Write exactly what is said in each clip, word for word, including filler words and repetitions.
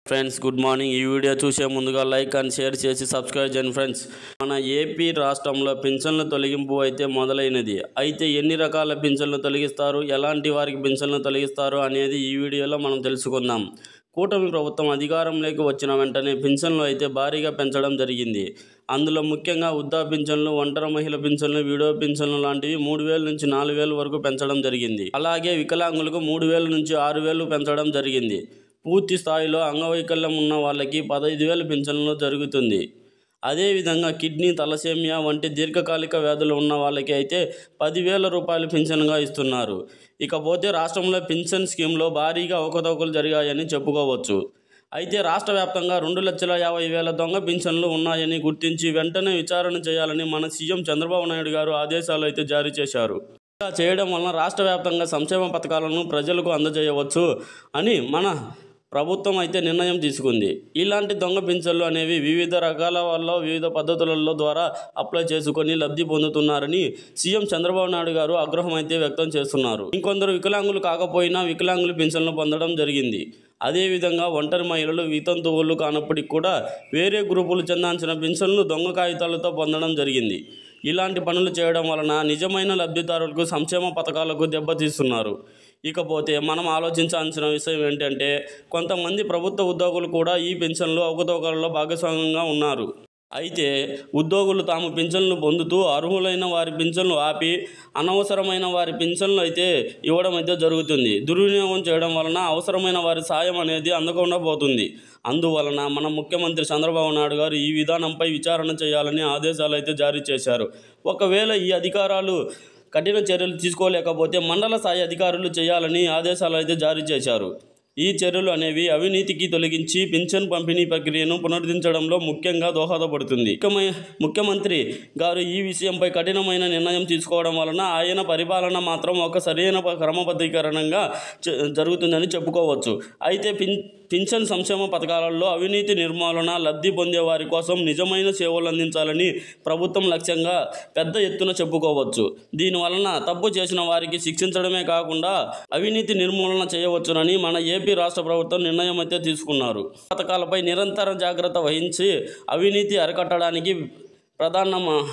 Friends good morning. ఈ video చూసే ముందుగా లైక్ అండ్ షేర్ చేసి సబ్స్క్రైబ్ చేయండి. ఫ్రెండ్స్, మన ఏపీ రాష్ట్రంలో పింఛన్ల తొలగింపు అయితే మొదలైనది. అయితే ఎన్ని రకాల పింఛన్లు తొలగిస్తారు, ఎలాంటి వారికి పింఛన్లు తొలగిస్తారు అనేది ఈ వీడియోలో మనం తెలుసుకుందాం. కూటమి ప్రభుత్వం అధికారంలోకి వచ్చిన వెంటనే పింఛన్లు అయితే భారీగా పెంచడం జరిగింది. అందులో ముఖ్యంగా వృద్ధా పింఛన్లు, ఒంటరి మహిళ పింఛన్లు, విడో పింఛన్లు లాంటివి మూడు వేల నుంచి నాలుగు వేల వరకు పెంచడం జరిగింది. అలాగే వికలాంగులకు మూడు వేల నుంచి ఆరు వేలు పెంచడం జరిగింది. పూర్తి స్థాయిలో అంగవైకల్యం ఉన్న వాళ్ళకి పదహైదు వేల పింఛన్లు జరుగుతుంది. అదేవిధంగా కిడ్నీ, తలసేమియా వంటి దీర్ఘకాలిక వ్యాధులు ఉన్న వాళ్ళకి అయితే పదివేల రూపాయలు పింఛన్గా ఇస్తున్నారు. ఇకపోతే రాష్ట్రంలో పింఛన్ స్కీమ్లో భారీగా అవకతవకలు జరిగాయని చెప్పుకోవచ్చు. అయితే రాష్ట్ర వ్యాప్తంగా రెండు లక్షల యాభై వేల దొంగ పింఛన్లు ఉన్నాయని గుర్తించి వెంటనే విచారణ చేయాలని మన సీఎం చంద్రబాబు నాయుడు గారు ఆదేశాలు అయితే జారీ చేశారు. ఇలా చేయడం వలన రాష్ట్ర వ్యాప్తంగా సంక్షేమ పథకాలను ప్రజలకు అందజేయవచ్చు అని మన ప్రభుత్వం అయితే నిర్ణయం తీసుకుంది. ఇలాంటి దొంగ పింఛన్లు అనేవి వివిధ రకాల వల్ల వివిధ పద్ధతులలో ద్వారా అప్లై చేసుకొని లబ్ధి పొందుతున్నారని సీఎం చంద్రబాబు నాయుడు గారు ఆగ్రహం అయితే వ్యక్తం చేస్తున్నారు. ఇంకొందరు వికలాంగులు కాకపోయినా వికలాంగులు పింఛన్లు పొందడం జరిగింది. అదేవిధంగా ఒంటరి మహిళలు, వితంతువులు కానప్పటికీ కూడా వేరే గ్రూపులు చెందాల్సిన పింఛన్లు దొంగ కాగితాలతో పొందడం జరిగింది. ఇలాంటి పనులు చేయడం వలన నిజమైన లబ్ధిదారులకు సంక్షేమ పథకాలకు దెబ్బతీస్తున్నారు. ఇకపోతే మనం ఆలోచించాల్సిన విషయం ఏంటంటే, కొంతమంది ప్రభుత్వ ఉద్యోగులు కూడా ఈ పింఛన్లు అవకతవకలలో భాగస్వామ్యంగా ఉన్నారు. అయితే ఉద్యోగులు తాము పింఛన్లు పొందుతూ అర్హులైన వారి పింఛన్లు ఆపి అనవసరమైన వారి పింఛన్లు అయితే ఇవ్వడం అయితే జరుగుతుంది. దుర్వినియోగం చేయడం వలన అవసరమైన వారి సాయం అనేది అందకుండా పోతుంది. అందువలన మన ముఖ్యమంత్రి చంద్రబాబు నాయుడు గారు ఈ విధానంపై విచారణ చేయాలని ఆదేశాలు అయితే జారీ చేశారు. ఒకవేళ ఈ అధికారాలు కఠిన చర్యలు తీసుకోలేకపోతే మండల స్థాయి అధికారులు చేయాలని ఆదేశాలు అయితే జారీ చేశారు. ఈ చర్యలు అనేవి అవినీతికి తొలగించి పింఛన్ పంపిణీ ప్రక్రియను పునరుద్ధరించడంలో ముఖ్యంగా దోహదపడుతుంది. ముఖ్యమంత్రి గారు ఈ విషయంపై కఠినమైన నిర్ణయం తీసుకోవడం వలన ఆయన పరిపాలన మాత్రం ఒక సరైన క్రమబద్ధీకరణంగా జరుగుతుందని చెప్పుకోవచ్చు. అయితే పిన్ పింఛన్ సంక్షేమ పథకాలలో అవినీతి నిర్మూలన, లబ్ధి పొందే వారి కోసం నిజమైన సేవలు అందించాలని ప్రభుత్వం లక్ష్యంగా పెద్ద ఎత్తున చెప్పుకోవచ్చు. దీనివలన తప్పు చేసిన వారికి శిక్షించడమే కాకుండా అవినీతి నిర్మూలన చేయవచ్చునని మన ఏపీ రాష్ట్ర ప్రభుత్వం నిర్ణయం అయితే తీసుకున్నారు. పథకాలపై నిరంతర జాగ్రత్త వహించి అవినీతి అరికట్టడానికి ప్రధాన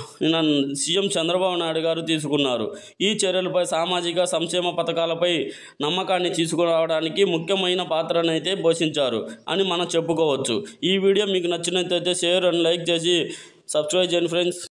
సీఎం చంద్రబాబు నాయుడు గారు తీసుకున్నారు. ఈ చర్యలపై సామాజిక సంక్షేమ పథకాలపై నమ్మకాన్ని తీసుకురావడానికి ముఖ్యమైన పాత్రనైతే పోషించారు అని మనం చెప్పుకోవచ్చు. ఈ వీడియో మీకు నచ్చినట్లయితే షేర్ అండ్ లైక్ చేసి సబ్స్క్రైబ్ చేయండి ఫ్రెండ్స్.